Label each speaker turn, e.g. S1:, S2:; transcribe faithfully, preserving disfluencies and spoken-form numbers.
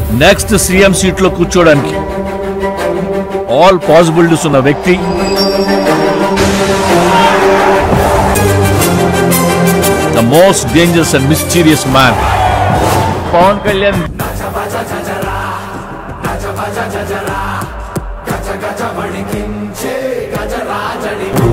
S1: Next CM seat లో కూర్చోడానికి all possibilities ఉన్న వ్యక్తి, the most dangerous and mysterious man Pawan Kalyan.
S2: గజ గజ వణికించే గజరాజడి